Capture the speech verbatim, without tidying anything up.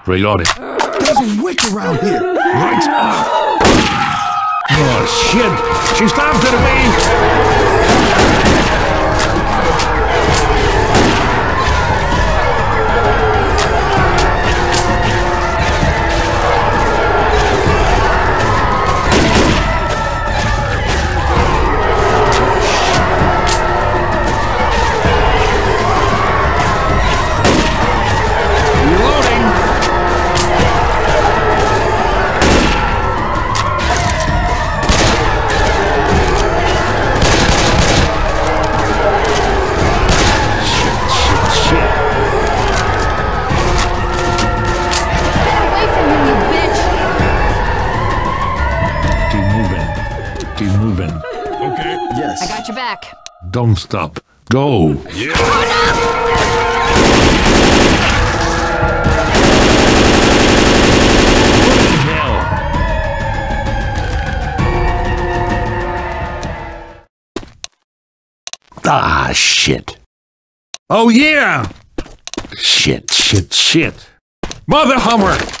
Reloading. There's a witch around here. Lights off. Oh, shit. She's after me. Keep moving. Okay. Yes. I got your back. Don't stop. Go. Yeah. Ah, shit. Oh, yeah! Shit, shit, shit. Mother Hummer!